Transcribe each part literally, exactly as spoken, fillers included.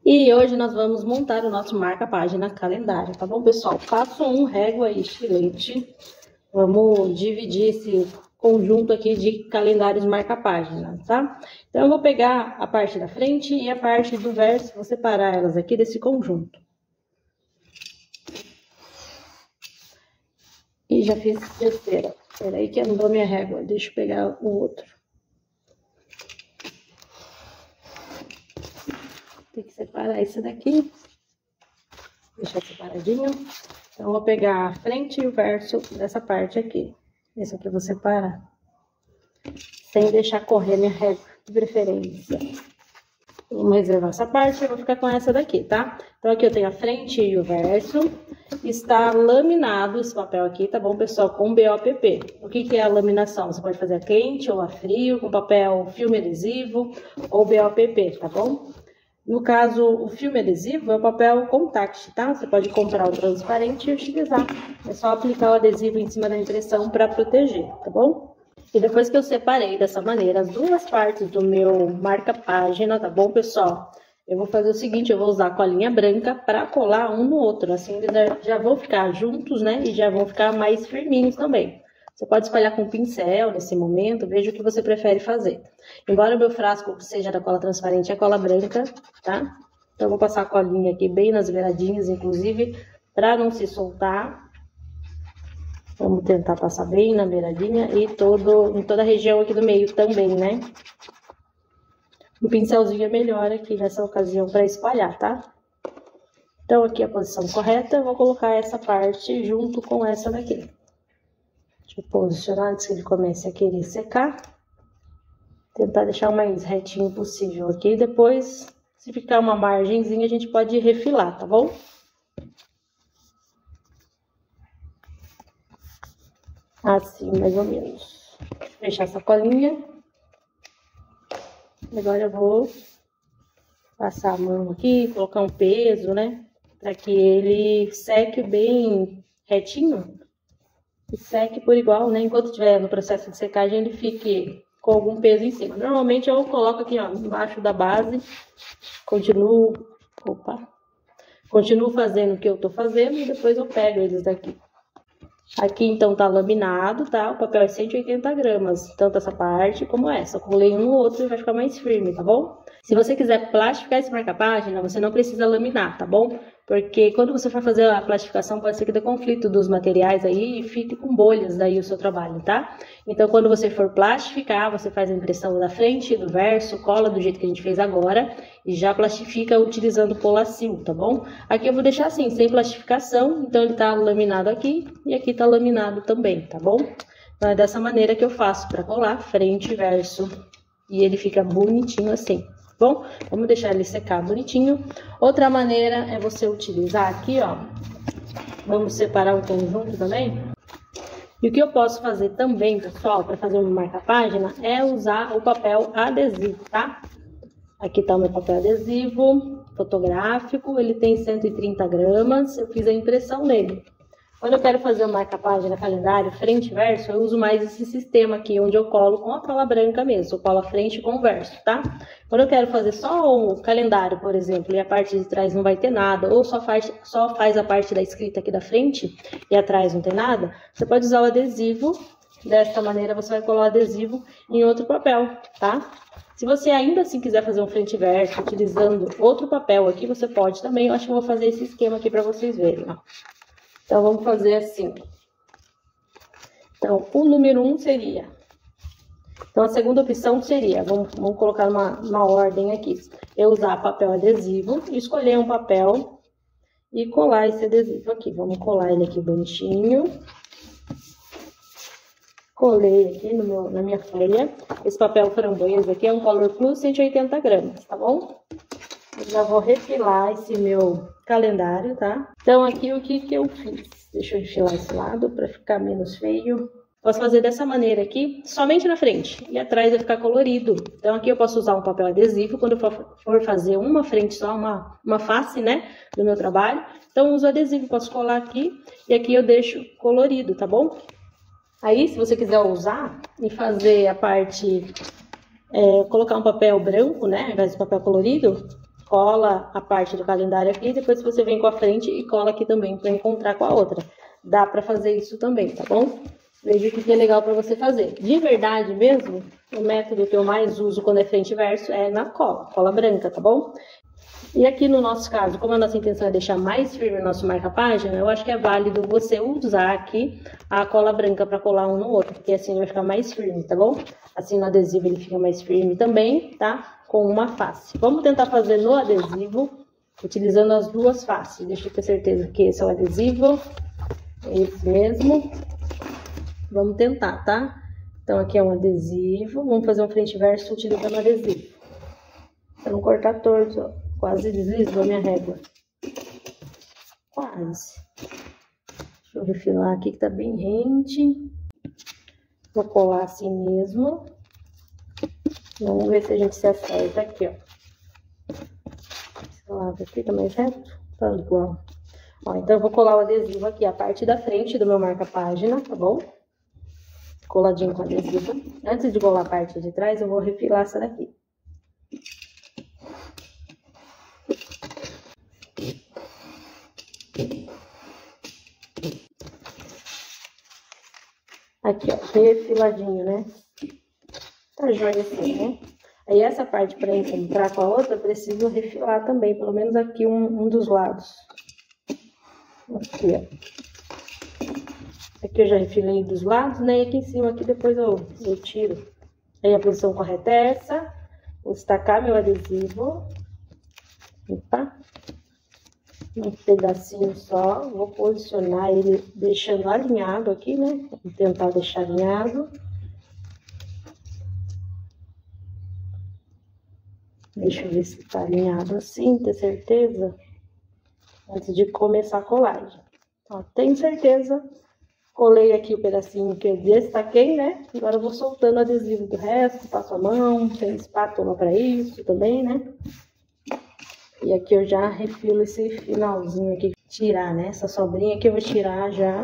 E hoje nós vamos montar o nosso marca-página calendário, tá bom, pessoal? Passo um, régua e estilete. Vamos dividir esse conjunto aqui de calendários marca-página, tá? Então, eu vou pegar a parte da frente e a parte do verso, vou separar elas aqui desse conjunto. E já fiz terceira. Espera aí que andou minha régua, deixa eu pegar o outro. Tem que separar esse daqui. Deixar separadinho. Então, eu vou pegar a frente e o verso dessa parte aqui. Esse aqui eu vou separar. Sem deixar correr minha régua de preferência. Vamos reservar essa parte, eu vou ficar com essa daqui, tá? Então, aqui eu tenho a frente e o verso. Está laminado esse papel aqui, tá bom, pessoal? Com B O P P. O que que é a laminação? Você pode fazer a quente ou a frio, com papel filme adesivo ou B O P P, tá bom? No caso, o filme adesivo é o papel contact, tá? Você pode comprar o transparente e utilizar. É só aplicar o adesivo em cima da impressão para proteger, tá bom? E depois que eu separei dessa maneira as duas partes do meu marca-página, tá bom, pessoal? Eu vou fazer o seguinte, eu vou usar a colinha branca para colar um no outro. Assim eles já vão ficar juntos, né? E já vão ficar mais firminhos também. Você pode espalhar com pincel nesse momento, veja o que você prefere fazer. Embora o meu frasco seja da cola transparente, é cola branca, tá? Então, eu vou passar a colinha aqui bem nas beiradinhas, inclusive, para não se soltar. Vamos tentar passar bem na beiradinha e todo, em toda a região aqui do meio também, né? O pincelzinho é melhor aqui nessa ocasião para espalhar, tá? Então, aqui a posição correta, eu vou colocar essa parte junto com essa daqui. Deixa eu posicionar antes que ele comece a querer secar. Tentar deixar o mais retinho possível aqui. Depois, se ficar uma margenzinha, a gente pode refilar, tá bom? Assim, mais ou menos. Fechar essa colinha. Agora eu vou passar a mão aqui, colocar um peso, né? Para que ele seque bem retinho. E seque por igual, né? Enquanto estiver no processo de secagem, ele fique com algum peso em cima. Normalmente eu coloco aqui, ó, embaixo da base. Continuo, opa, continuo fazendo o que eu tô fazendo e depois eu pego eles daqui. Aqui, então, tá laminado, tá? O papel é cento e oitenta gramas, tanto essa parte como essa. Eu colei um no outro e vai ficar mais firme, tá bom? Se você quiser plastificar esse marca-página, você não precisa laminar, tá bom? Porque quando você for fazer a plastificação, pode ser que dê conflito dos materiais aí e fique com bolhas daí o seu trabalho, tá? Então, quando você for plastificar, você faz a impressão da frente, do verso, cola do jeito que a gente fez agora e já plastifica utilizando Polacil, tá bom? Aqui eu vou deixar assim, sem plastificação, então ele tá laminado aqui e aqui tá laminado também, tá bom? Então, é dessa maneira que eu faço para colar frente e verso e ele fica bonitinho assim. Bom, vamos deixar ele secar bonitinho. Outra maneira é você utilizar aqui, ó. Vamos separar o conjunto também. E o que eu posso fazer também, pessoal, para fazer um marca-página, é usar o papel adesivo, tá? Aqui tá o meu papel adesivo fotográfico, ele tem cento e trinta gramas, eu fiz a impressão nele. Quando eu quero fazer o marca-página calendário frente e verso, eu uso mais esse sistema aqui, onde eu colo com a cola branca mesmo. Eu colo a frente com o verso, tá? Quando eu quero fazer só o calendário, por exemplo, e a parte de trás não vai ter nada, ou só faz, só faz a parte da escrita aqui da frente e atrás não tem nada, você pode usar o adesivo. Dessa maneira, você vai colar o adesivo em outro papel, tá? Se você ainda assim quiser fazer um frente e verso, utilizando outro papel aqui, você pode também. Eu acho que eu vou fazer esse esquema aqui para vocês verem, ó. Então, vamos fazer assim. Então, o número um seria... Então, a segunda opção seria... Vamos, vamos colocar uma, uma ordem aqui. Eu usar papel adesivo, escolher um papel e colar esse adesivo aqui. Vamos colar ele aqui bonitinho. Colei aqui no meu, na minha folha. Esse papel framboesa aqui é um Color Plus cento e oitenta gramas, tá bom? Eu já vou refilar esse meu calendário, tá? Então, aqui o que que eu fiz? Deixa eu enfilar esse lado para ficar menos feio. Posso fazer dessa maneira aqui, somente na frente. E atrás vai ficar colorido. Então, aqui eu posso usar um papel adesivo quando eu for fazer uma frente só, uma, uma face, né? Do meu trabalho. Então, eu uso adesivo, posso colar aqui. E aqui eu deixo colorido, tá bom? Aí, se você quiser usar e fazer a parte... É, colocar um papel branco, né? Ao invés de papel colorido... cola a parte do calendário aqui, depois você vem com a frente e cola aqui também para encontrar com a outra. Dá para fazer isso também, tá bom? Veja o que é legal para você fazer. De verdade mesmo, o método que eu mais uso quando é frente e verso é na cola, cola branca, tá bom? E aqui no nosso caso, como a nossa intenção é deixar mais firme o nosso marca-página, eu acho que é válido você usar aqui a cola branca para colar um no outro, porque assim vai ficar mais firme, tá bom? Assim no adesivo ele fica mais firme também, tá? Com uma face. Vamos tentar fazer no adesivo, utilizando as duas faces. Deixa eu ter certeza que esse é o adesivo, esse mesmo. Vamos tentar, tá? Então aqui é um adesivo, vamos fazer um frente e verso utilizando o adesivo. Pra não cortar torto, ó. Quase deslizou a minha régua. Quase. Deixa eu refilar aqui que tá bem rente. Vou colar assim mesmo. Vamos ver se a gente se acerta aqui, ó. Esse lado aqui tá mais reto? Tá igual. Ó, então eu vou colar o adesivo aqui, a parte da frente do meu marca-página, tá bom? Coladinho com adesivo. Antes de colar a parte de trás, eu vou refilar essa daqui. Aqui, ó, refiladinho, né? Tá joia assim, né? Aí essa parte para encontrar com a outra, eu preciso refilar também, pelo menos aqui um, um dos lados. Aqui, ó. Aqui eu já refilei dos lados, né? E aqui em cima, aqui depois eu, eu tiro. Aí a posição correta é essa. Vou destacar meu adesivo. Opa. Um pedacinho só, vou posicionar ele deixando alinhado aqui, né? Vou tentar deixar alinhado. Deixa eu ver se tá alinhado assim, ter certeza. Antes de começar a colagem. Ó, tenho certeza. Colei aqui o pedacinho que eu destaquei, né? Agora eu vou soltando o adesivo do resto, passo a mão, tem espátula para isso também, né? E aqui eu já refilo esse finalzinho aqui, tirar, né? Essa sobrinha aqui eu vou tirar já.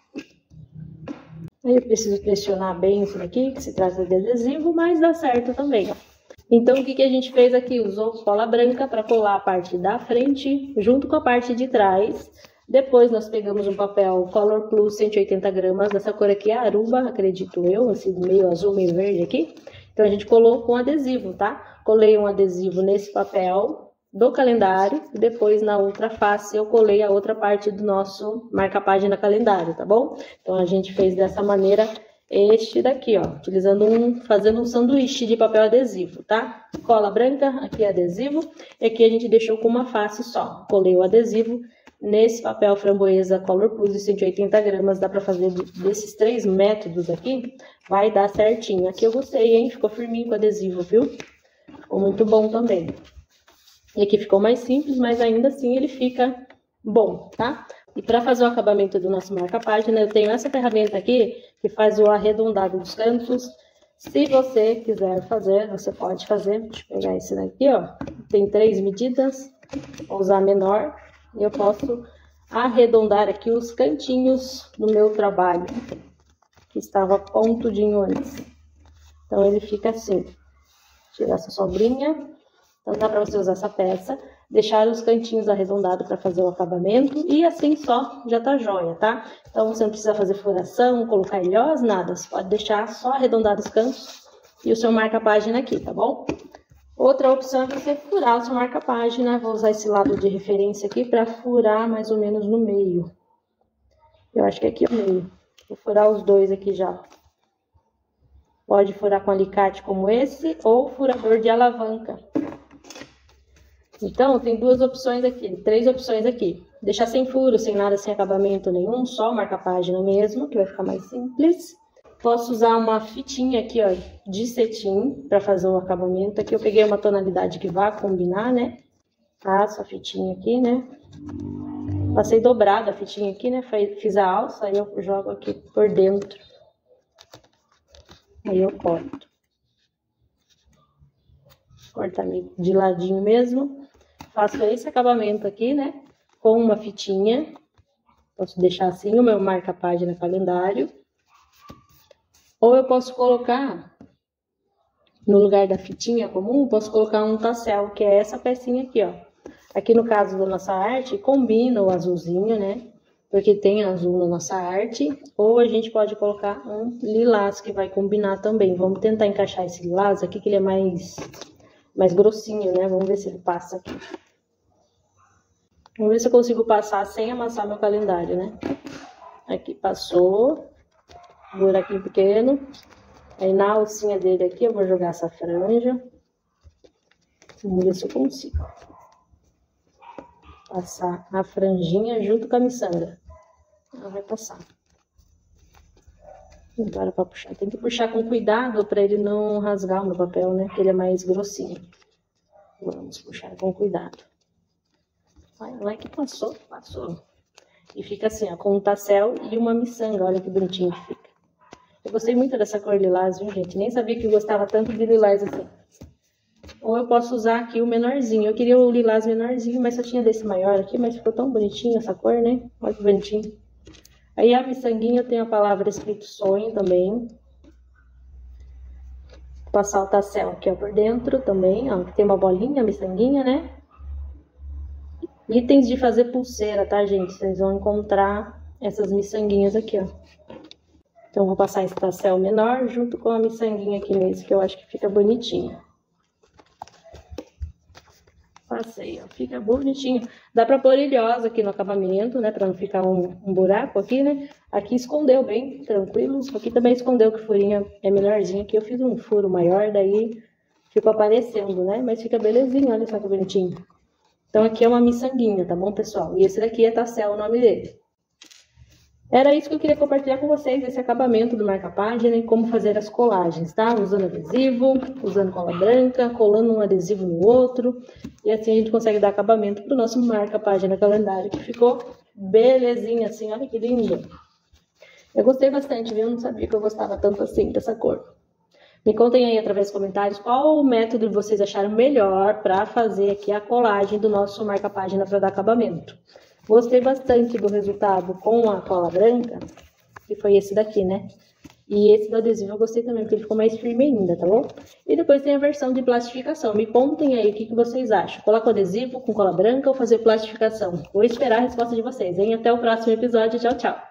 Aí eu preciso pressionar bem isso daqui, que se trata de adesivo, mas dá certo também, ó. Então, o que que a gente fez aqui? Usou cola branca para colar a parte da frente, junto com a parte de trás. Depois, nós pegamos um papel Color Plus cento e oitenta gramas, dessa cor aqui é Aruba, acredito eu, assim, meio azul, meio verde aqui. Então, a gente colou com adesivo, tá? Colei um adesivo nesse papel do calendário, e depois na outra face eu colei a outra parte do nosso marca-página calendário, tá bom? Então a gente fez dessa maneira este daqui, ó, utilizando um, fazendo um sanduíche de papel adesivo, tá? Cola branca, aqui é adesivo, e aqui a gente deixou com uma face só. Colei o adesivo nesse papel framboesa Color Plus de cento e oitenta gramas, dá pra fazer desses três métodos aqui, vai dar certinho. Aqui eu gostei, hein? Ficou firminho com o adesivo, viu? Ficou muito bom também. E aqui ficou mais simples, mas ainda assim ele fica bom, tá? E para fazer o acabamento do nosso marca-página, eu tenho essa ferramenta aqui, que faz o arredondado dos cantos. Se você quiser fazer, você pode fazer. Deixa eu pegar esse daqui, ó. Tem três medidas, vou usar a menor. E eu posso arredondar aqui os cantinhos do meu trabalho, que estava pontudinho antes. Então, ele fica assim. Tirar essa sobrinha. Então, dá para você usar essa peça, deixar os cantinhos arredondados para fazer o acabamento e assim só já tá joia, tá? Então, você não precisa fazer furação, colocar ilhós, nada. Você pode deixar só arredondado os cantos e o seu marca-página aqui, tá bom? Outra opção é você furar o seu marca-página. Vou usar esse lado de referência aqui para furar mais ou menos no meio. Eu acho que aqui é o meio. Vou furar os dois aqui já. Pode furar com alicate como esse ou furador de alavanca. Então, tem duas opções aqui, três opções aqui. Deixar sem furo, sem nada, sem acabamento nenhum, só marca-página mesmo, que vai ficar mais simples. Posso usar uma fitinha aqui, ó, de cetim, para fazer o acabamento. Aqui eu peguei uma tonalidade que vai combinar, né? Passo a fitinha aqui, né? Passei dobrada a fitinha aqui, né? Fiz a alça, aí eu jogo aqui por dentro. Aí eu corto. Cortar de ladinho mesmo. Faço esse acabamento aqui, né? Com uma fitinha. Posso deixar assim o meu marca-página calendário. Ou eu posso colocar no lugar da fitinha comum, posso colocar um tassel, que é essa pecinha aqui, ó. Aqui no caso da nossa arte, combina o azulzinho, né? Porque tem azul na nossa arte. Ou a gente pode colocar um lilás, que vai combinar também. Vamos tentar encaixar esse lilás aqui, que ele é mais, mais grossinho, né? Vamos ver se ele passa aqui. Vamos ver se eu consigo passar sem amassar meu calendário, né? Aqui, passou. Buraquinho pequeno. Aí na alcinha dele aqui, eu vou jogar essa franja. Vamos ver se eu consigo passar a franjinha junto com a miçanga. Ela vai passar. Agora para puxar. Tem que puxar com cuidado para ele não rasgar o meu papel, né? Que ele é mais grossinho. Vamos puxar com cuidado. Olha lá que passou, passou. E fica assim, ó, com um tassel e uma miçanga. Olha que bonitinho que fica. Eu gostei muito dessa cor lilás, viu, gente? Nem sabia que eu gostava tanto de lilás assim. Ou eu posso usar aqui o menorzinho. Eu queria o lilás menorzinho, mas só tinha desse maior aqui, mas ficou tão bonitinho essa cor, né? Olha que bonitinho. Aí a miçanguinha eu tenho a palavra escrito sonho também. Vou passar o tassel aqui, ó, por dentro também, ó. Tem uma bolinha, a miçanguinha, né? Itens de fazer pulseira, tá, gente? Vocês vão encontrar essas miçanguinhas aqui, ó. Então, vou passar esse tassel menor junto com a miçanguinha aqui nesse, que eu acho que fica bonitinho. Passei, ó, fica bonitinho. Dá pra pôr ilhosa aqui no acabamento, né, pra não ficar um, um buraco aqui, né. Aqui escondeu bem, tranquilo. Aqui também escondeu que o furinho é menorzinho. Aqui eu fiz um furo maior, daí ficou aparecendo, né, mas fica belezinho, olha só que bonitinho. Então, aqui é uma miçanguinha, tá bom, pessoal? E esse daqui é tassel, o nome dele. Era isso que eu queria compartilhar com vocês, esse acabamento do marca-página e como fazer as colagens, tá? Usando adesivo, usando cola branca, colando um adesivo no outro. E assim a gente consegue dar acabamento pro nosso marca-página calendário, que ficou belezinha assim, olha que lindo. Eu gostei bastante, viu? Eu não sabia que eu gostava tanto assim dessa cor. Me contem aí através dos comentários qual o método vocês acharam melhor para fazer aqui a colagem do nosso marca-página para dar acabamento. Gostei bastante do resultado com a cola branca, que foi esse daqui, né? E esse do adesivo eu gostei também, porque ele ficou mais firme ainda, tá bom? E depois tem a versão de plastificação. Me contem aí o que, que vocês acham. Coloca o adesivo com cola branca ou fazer plastificação? Vou esperar a resposta de vocês, hein? Até o próximo episódio. Tchau, tchau!